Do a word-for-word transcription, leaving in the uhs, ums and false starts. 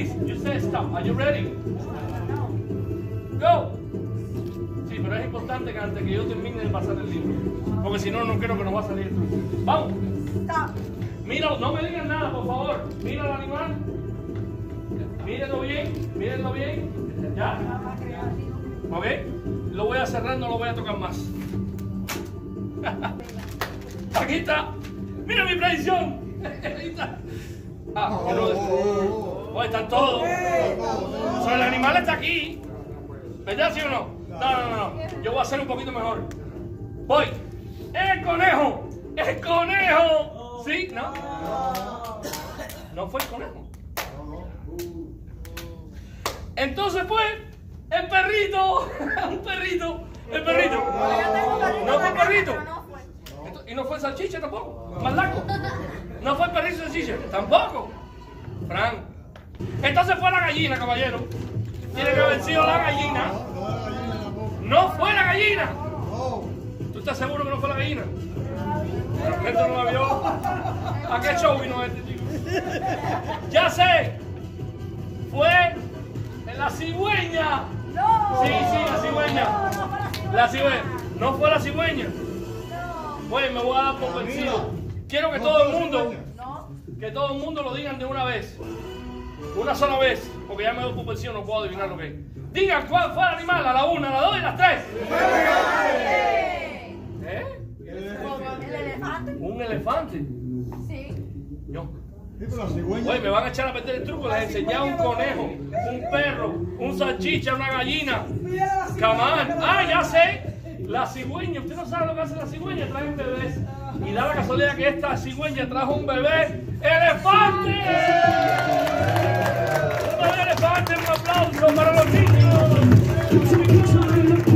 please, you say stop. Are you ready? Go. Sí, pero es importante que antes que yo termine de pasar el libro, porque si no, no creo que nos va a salir esto. Vamos. Mira, no me digan nada, por favor. Mira al animal. Mírenlo bien, mírenlo bien. Ya. ¿Ok? Lo voy a cerrar, no lo voy a tocar más. Aquí está. Mira mi predicción. Ahí está. Ah, pero... Oh, están todos. O sea, el animal está aquí. ¿Verdad, sí o no? No, no, no, no. Yo voy a hacer un poquito mejor. Voy. ¡El conejo! ¡El conejo! ¿Sí? ¿No? No fue el conejo. Entonces fue el perrito. Un perrito. El perrito. No fue el perrito. ¿Y no fue el salchicha tampoco? ¿Más largo? ¿No fue el perrito salchicha? Tampoco. Fran. Entonces fue la gallina, caballero. Tiene que haber sido la gallina. No fue la gallina. ¿Tú estás seguro que no fue la gallina? La gente no la vio. ¿A qué show vino este chico? Ya sé. Fue la cigüeña. Sí, sí, la cigüeña. La cigüeña. ¿No fue la cigüeña? Pues me voy a dar por vencido. Quiero que todo el mundo, que todo el mundo lo digan de una vez. Una sola vez, porque ya me doy por vencido, no puedo adivinar lo que es. Digan cuál fue el animal, a la una, a la dos y a las tres. ¿Eh? ¿El elefante? ¿Un elefante? Sí. Yo. Sí, pero la cigüeña. Oye, me van a echar a perder el truco. Les enseñaba un conejo, un perro, un salchicha, una gallina. Camán. Ah, ya sé. La cigüeña. Usted no sabe lo que hace la cigüeña. Traen bebés. Y da la casualidad que esta cigüeña trajo un bebé. ¡Elefante! Un bebé elefante. Un aplauso para los niños.